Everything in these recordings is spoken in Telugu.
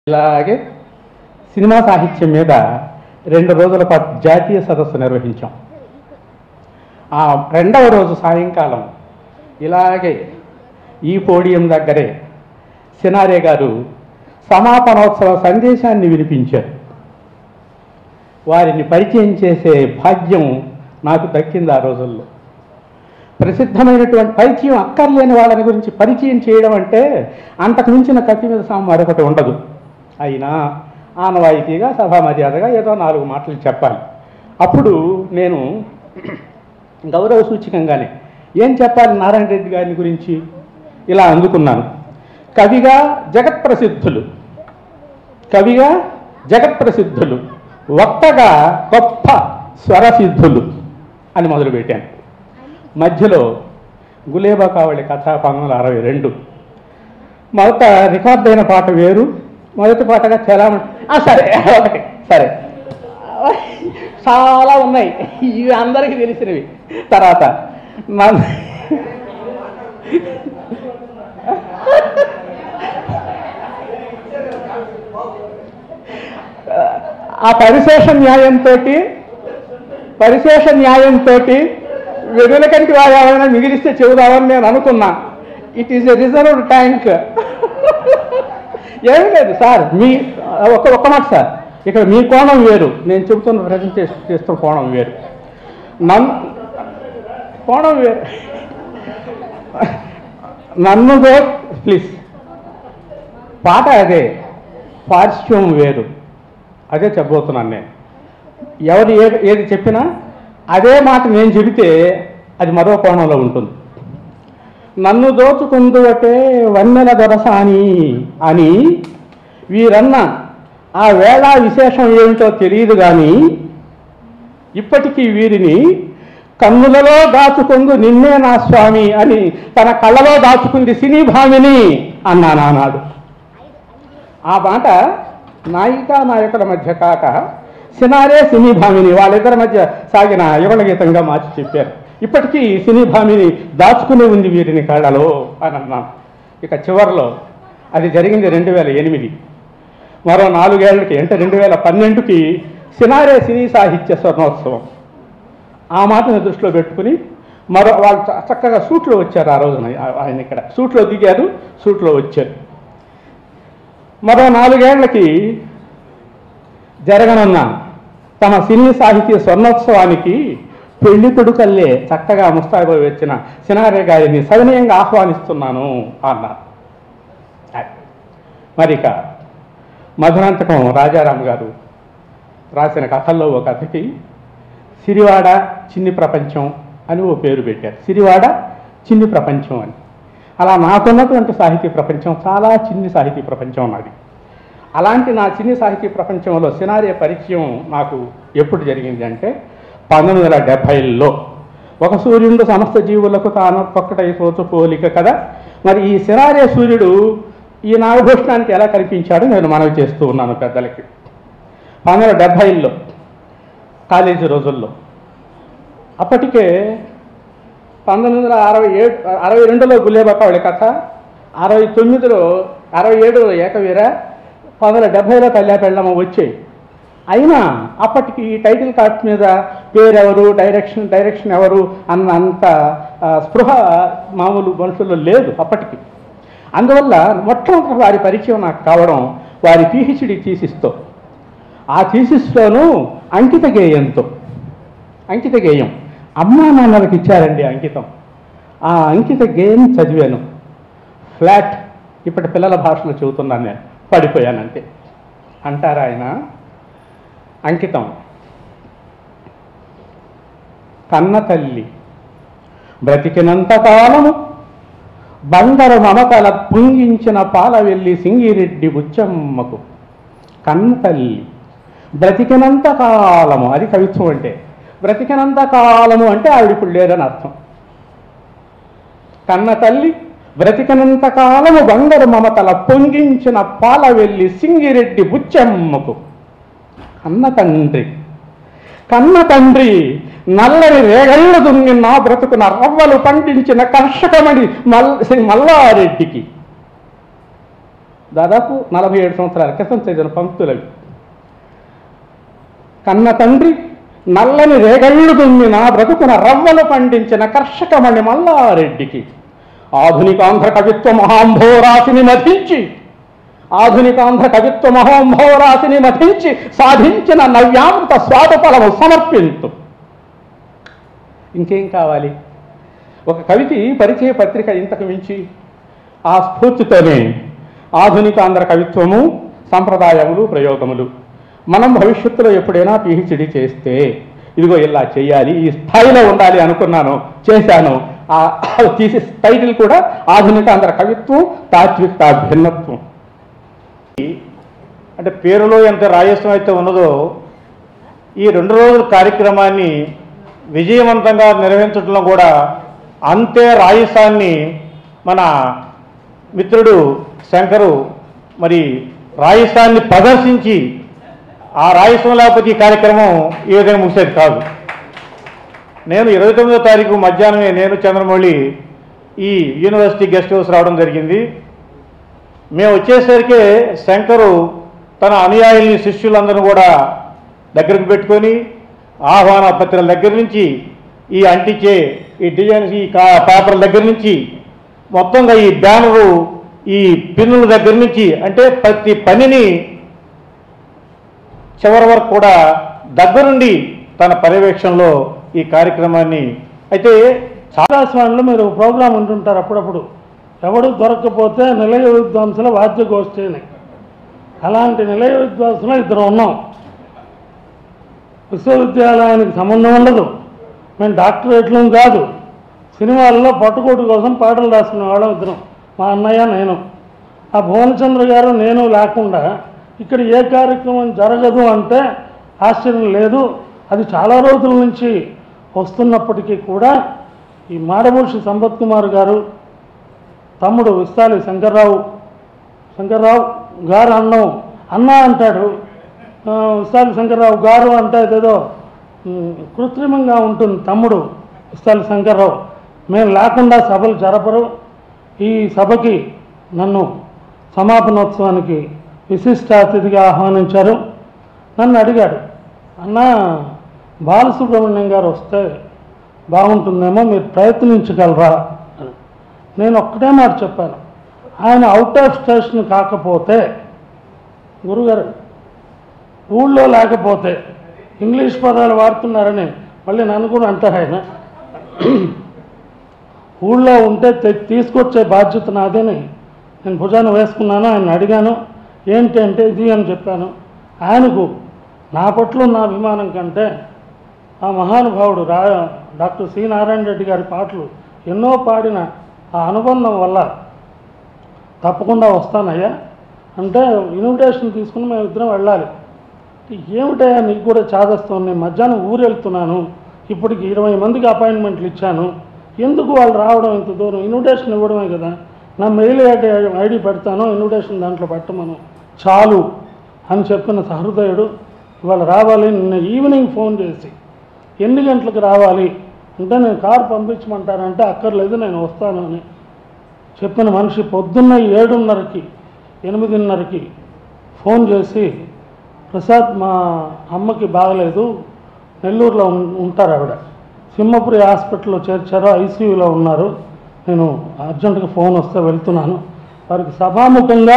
ఇలాగే సినిమా సాహిత్యం మీద 2 రోజుల పాటు జాతీయ సదస్సు నిర్వహించాం. ఆ రెండవ రోజు సాయంకాలం ఇలాగే ఈ పోడియం దగ్గరే సినారే గారు సమాపనోత్సవ సందేశాన్ని వినిపించారు. వారిని పరిచయం చేసే భాగ్యం నాకు దక్కింది. ఆ రోజుల్లో ప్రసిద్ధమైనటువంటి పరిచయం అక్కర్లేని వాళ్ళని గురించి పరిచయం చేయడం అంటే అంతకు మించిన కత్తి మీద సాము మరొకటి ఉండదు. అయినా ఆనవాయితీగా సభా మర్యాదగా ఏదో 4 మాటలు చెప్పాలి. అప్పుడు నేను గౌరవ సూచకంగానే ఏం చెప్పాలి నారాయణ రెడ్డి గారి గురించి ఇలా అందుకున్నాను. కవిగా జగత్ప్రసిద్ధులు, వక్తగా గొప్ప స్వరసిద్ధులు అని మొదలుపెట్టాను. మధ్యలో గులేబా కావళి కథ 1962 మొదట రికార్డైన పాట వేరు, మొదటి పాటగా సరే ఒకటి సరే చాలా ఉన్నాయి, ఇవి అందరికీ తెలిసినవి. తర్వాత ఆ పరిశేష న్యాయంతో వెనులకంటి వాయాలైనా మిగిలిస్తే చెబుదామని నేను అనుకున్నా. It is a reserved tank. ఏమీ లేదు సార్, మీ ఒక్క మాట సార్, ఇక్కడ మీ కోణం వేరు, నేను చెబుతున్న ప్రజెంటేషన్ చేస్తున్న కోణం వేరు, నన్ను ప్లీజ్. పాట అదే, పార్శ్వం వేరు, అదే చెప్పబోతున్నాను నేను. ఎవరు ఏది చెప్పినా అదే మాట నేను చెబితే అది మరో కోణంలో ఉంటుంది. నన్ను దోచుకుందువటే వన్నెల దొరసాని అని వీరన్న ఆ వేళ విశేషం ఏమిటో తెలియదు కానీ ఇప్పటికీ వీరిని కన్నులలో దాచుకుందు నిన్నే నా స్వామి అని తన కళ్ళలో దాచుకుంది సినీ భామిని అన్నాను ఆనాడు. ఆ మాట నాయికా నాయకుల మధ్య కాక సినారే సినీ భామిని వాళ్ళిద్దరి మధ్య సాగిన యుగళ గీతంగా మార్చి చెప్పారు. ఇప్పటికీ సినీ భామిని దాచుకునే ఉంది వీరిని కళ్ళలో అని అన్నాను. ఇక చివరిలో అది జరిగింది 2008. మరో 4 ఏళ్ళకి అంటే 2012కి సినారే సినీ సాహిత్య స్వర్ణోత్సవం. ఆ మాటను దృష్టిలో పెట్టుకుని వాళ్ళు చక్కగా సూట్లో వచ్చారు. ఆ రోజున ఆయన ఇక్కడ సూట్లో దిగారు, సూట్లో వచ్చారు. మరో 4 ఏళ్ళకి జరగనున్న తమ సినీ సాహిత్య స్వర్ణోత్సవానికి పెళ్లి కొడుకల్లే చక్కగా ముస్తాబై వచ్చిన సినారే గారిని సవినయంగా ఆహ్వానిస్తున్నాను అన్నారు. మరిక మధురాంతకం రాజారాం గారు రాసిన కథల్లో ఒక కథకి సిరివాడ చిన్ని ప్రపంచం అని ఓ పేరు పెట్టారు. సిరివాడ చిన్ని ప్రపంచం అని. అలా నాకున్నటువంటి సాహితీ ప్రపంచం చాలా చిన్ని సాహితీ ప్రపంచం ఉన్నది. అలాంటి నా చిన్ని సాహితీ ప్రపంచంలో సినారే పరిచయం నాకు ఎప్పుడు జరిగింది అంటే 1970లో. ఒక సూర్యుడు సమస్త జీవులకు తాను ఒక్కటై సోచు పోలిక కదా. మరి ఈ సినారే సూర్యుడు ఈ నాగభూషణానికి ఎలా కనిపించాడో నేను మనవి చేస్తూ ఉన్నాను పెద్దలకి. 1970లో కాలేజీ రోజుల్లో. అప్పటికే 1962లో గులేబా కావళి కథ, 69లో 67లో ఏకవీర, 1970లో కళ్యా పెళ్ళమ్మ వచ్చాయి. అయినా అప్పటికి టైటిల్ కార్డ్ మీద పేరెవరు, డైరెక్షన్ ఎవరు అన్న అంత స్పృహ మామూలు మనుషుల్లో లేదు అప్పటికి. అందువల్ల మొట్టమొదటి వారి పరిచయం నాకు కావడం వారి PhD థీసిస్తో. ఆ థీసిస్లోనూ అంకిత గేయం అమ్మా నాన్నలకు ఇచ్చారండి అంకితం. ఆ అంకిత గేయం చదివాను. ఫ్లాట్, ఇప్పటి పిల్లల భాషలో చెబుతున్నాను నేను, పడిపోయానంటే. అంటారు ఆయన అంకితం. కన్న తల్లి బ్రతికినంత కాలము బందరు మమతల పుంగించిన పాల వెళ్ళి సింగిరెడ్డి బుచ్చమ్మకు. కన్న తల్లి బ్రతికినంత కాలము, అది కవిత్వం అంటే. బ్రతికినంత కాలము అంటే ఆవిడ ఇప్పుడు లేదని అర్థం. కన్న తల్లి బ్రతికినంత కాలము బంగారు మమతల పొంగించిన పాల వెళ్ళి సింగిరెడ్డి బుచ్చమ్మకు. కన్న తండ్రి నల్లని రేగళ్ళు దుంగి నా బ్రతుకున రవ్వలు పండించిన కర్షకమణి మల్లారెడ్డికి. దాదాపు 47 సంవత్సరాల క్రితం చదివిన పంక్తులవి. కన్న తండ్రి నల్లని రేగళ్ళు దుమ్మి నా బ్రతుకున రవ్వలు పండించిన కర్షకమణి మల్లారెడ్డికి ఆధునికాంధ్ర కవిత్వ మహాంభోరాశిని మధించి సాధించిన నవ్యామృత స్వాదఫలము సమర్పించు. ఇంకేం కావాలి? ఒక కవికి పరిచయ పత్రిక ఇంతకు మించి ఆ స్ఫూర్తితోనే ఆధునికాంధ్ర కవిత్వము, సంప్రదాయములు, ప్రయోగములు. మనం భవిష్యత్తులో ఎప్పుడైనా పిహెచ్డి చేస్తే ఇదిగో ఇలా చేయాలి, ఈ స్థాయిలో ఉండాలి అనుకున్నాను, చేశాను. ఆ థీసిస్ టైటిల్ కూడా ఆధునికాంధ్ర కవిత్వం, తాత్విక భిన్నత్వం. అంటే పేరులో ఎంత రాజస్వం అయితే ఉన్నదో ఈ 2 రోజుల కార్యక్రమాన్ని విజయవంతంగా నిర్వహించడంలో కూడా అంతే రాజస్థాన్ని మన మిత్రుడు శంకరు మరి రాజస్థాన్ని ప్రదర్శించి ఆ రాజస్థాన్ లేకపోతే ఈ కార్యక్రమం ఈ విధంగా ముగిసేది కాదు. నేను 29వ తారీఖు మధ్యాహ్నమే నేను చంద్రమౌళి ఈ యూనివర్సిటీ గెస్ట్ హౌస్ రావడం జరిగింది. మేము వచ్చేసరికి శంకరు తన అనుయాయుల్ని, శిష్యులందరూ కూడా దగ్గరకు పెట్టుకొని ఆహ్వాన పత్రికల దగ్గర నుంచి ఈ అంటించే ఈ డిజైన్స్, ఈ పేపర్ల దగ్గర నుంచి మొత్తంగా ఈ బ్యానరు, ఈ పిన్నుల దగ్గర నుంచి అంటే ప్రతి పనిని చివరి వరకు కూడా దగ్గరుండి తన పర్యవేక్షణలో ఈ కార్యక్రమాన్ని అయితే ఆకాశవాణిలో మీరు ప్రోగ్రాం ఉంటుంటారు అప్పుడప్పుడు. ఎవడు దొరకకపోతే నిలయ విద్వాంసుల వాద్యగోష్ఠి అని. అలాంటి నిలయ విద్వాంసులు 2 ఉన్నాం. విశ్వవిద్యాలయానికి సంబంధం ఉండదు, మేము డాక్టరేట్లు కాదు, సినిమాల్లో పట్టుకోటు కోసం పాటలు రాసుకునే వాళ్ళం 2, మా అన్నయ్య నేను. ఆ భువనచంద్ర గారు నేను లేకుండా ఇక్కడ ఏ కార్యక్రమం జరగదు అంటే ఆశ్చర్యం లేదు. అది చాలా రోజుల నుంచి వస్తున్నప్పటికీ కూడా ఈ మాడభూషి సంపత్ కుమార్ గారు, తమ్ముడు విస్తాలి శంకర్రావు గారు అన్న అంటాడు. విస్తాలి శంకర్రావు గారు అంటే అదేదో కృత్రిమంగా ఉంటుంది. తమ్ముడు విస్తాలి శంకర్రావు మేము లేకుండా సభలు జరపరు. ఈ సభకి నన్ను సమాపనోత్సవానికి విశిష్ట అతిథిగా ఆహ్వానించారు. నన్ను అడిగాడు, అన్న బాలసుబ్రహ్మణ్యం గారు వస్తే బాగుంటుందేమో, మీరు ప్రయత్నించగలరా అని. నేను ఒక్కటే మాట చెప్పాను, ఆయన అవుట్ ఆఫ్ స్టేషన్ కాకపోతే, గురుగారు ఊళ్ళో లేకపోతే ఇంగ్లీష్ పదాలు వాడుతున్నారని మళ్ళీ నన్ను కూడా అంటారు ఆయన. ఊళ్ళో ఉంటే తీసుకొచ్చే బాధ్యత నాదని నేను భుజాన్ని వేసుకున్నాను. ఆయన అడిగాను, ఏంటి అంటే ఇది అని చెప్పాను. ఆయనకు నా పట్ల ఉన్న అభిమానం కంటే ఆ మహానుభావుడు డాక్టర్ సి నారాయణ రెడ్డి గారి పాటలు ఎన్నో పాడిన ఆ అనుబంధం వల్ల తప్పకుండా వస్తానయ్యా అంటే ఇన్విటేషన్ తీసుకుని మేము 2 వెళ్ళాలి. ఏమిటయ్యా నీకు కూడా చాదస్తాను, నేను మధ్యాహ్నం ఊరు వెళ్తున్నాను, ఇప్పటికి 20 మందికి అపాయింట్మెంట్లు ఇచ్చాను, ఎందుకు వాళ్ళు రావడం ఇంత దూరం, ఇన్విటేషన్ ఇవ్వడమే కదా, నా మెయిల్ ఐడి పెడతాను, ఇన్విటేషన్ దాంట్లో పెట్టమను చాలు అని చెప్పిన సహృదయుడు ఇవాళ రావాలి. నిన్న ఈవినింగ్ ఫోన్ చేసి ఎన్ని గంటలకు రావాలి అంటే నేను కారు పంపించమంటారంటే అక్కర్లేదు నేను వస్తాను అని చెప్పిన మనిషి పొద్దున్న 7:30కి 8:30కి ఫోన్ చేసి, ప్రసాద్ మా అమ్మకి బాగలేదు, నెల్లూరులో ఉంటారు ఆవిడ, సింహపురి హాస్పిటల్లో చేర్చారు, ఐసీయూలో ఉన్నారు, నేను అర్జెంటుగా ఫోన్ వస్తే వెళ్తున్నాను. వారికి సభాముఖంగా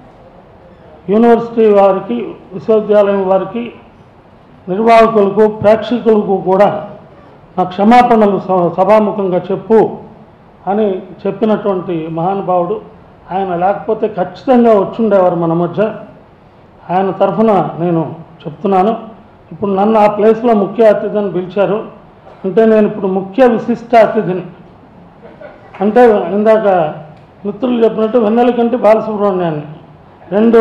యూనివర్సిటీ వారికి, విశ్వవిద్యాలయం వారికి, నిర్వాహకులకు, ప్రేక్షకులకు కూడా నా క్షమాపణలు సభాముఖంగా చెప్పు అని చెప్పినటువంటి మహానుభావుడు. ఆయన లేకపోతే ఖచ్చితంగా వచ్చుండేవారు మన మధ్య. ఆయన తరఫున నేను చెప్తున్నాను. ఇప్పుడు నన్ను ఆ ప్లేస్లో ముఖ్య అతిథిని పిలిచారు అంటే నేను ఇప్పుడు ముఖ్య విశిష్ట అతిథిని. అంటే ఇందాక మిత్రులు చెప్పినట్టు వెన్నెలకంటి బాలసుబ్రహ్మణ్యాన్ని 2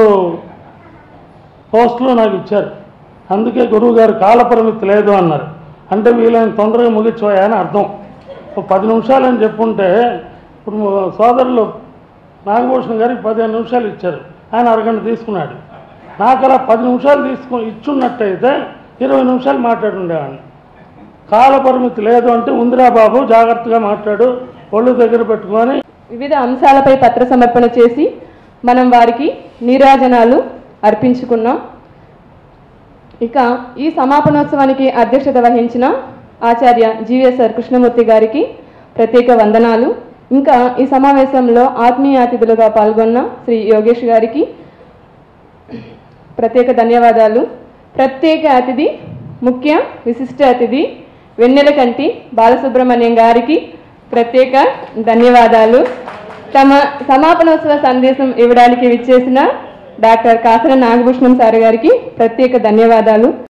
పోస్టులు నాకు ఇచ్చారు. అందుకే గురువుగారు కాలపరిమితి లేదు అన్నారు. అంటే వీళ్ళని తొందరగా ముగించోయా అని అర్థం. 10 నిమిషాలు అని చెప్పుంటే ఇప్పుడు సోదరులు నాగభూషణ్ గారికి 15 నిమిషాలు ఇచ్చారు, ఆయన అరగంట తీసుకున్నాడు. నాకు అలా 10 నిమిషాలు ఇచ్చున్నట్టయితే 20 నిమిషాలు మాట్లాడుండేవాడిని. కాలపరిమితి లేదు అంటే ఉందిరా బాబు జాగ్రత్తగా మాట్లాడు, ఒళ్ళు దగ్గర పెట్టుకొని. వివిధ అంశాలపై పత్ర సమర్పణ చేసి మనం వారికి నీరాజనాలు అర్పించుకున్నాం. ఇక ఈ సమాపనోత్సవానికి అధ్యక్షత వహించిన ఆచార్య జీవీఎస్ఆర్ కృష్ణమూర్తి గారికి ప్రత్యేక వందనాలు. ఇంకా ఈ సమావేశంలో ఆత్మీయ అతిథులుగా పాల్గొన్న శ్రీ యోగేష్ గారికి ప్రత్యేక ధన్యవాదాలు. ప్రత్యేక అతిథి, ముఖ్య విశిష్ట అతిథి వెన్నెలకంటి బాలసుబ్రహ్మణ్యం గారికి ప్రత్యేక ధన్యవాదాలు. తమ సమాపనోత్సవ సందేశం ఇవ్వడానికి విచ్చేసిన డాక్టర్ కాసర నాగభూషణం సార్ గారికి ప్రత్యేక ధన్యవాదాలు.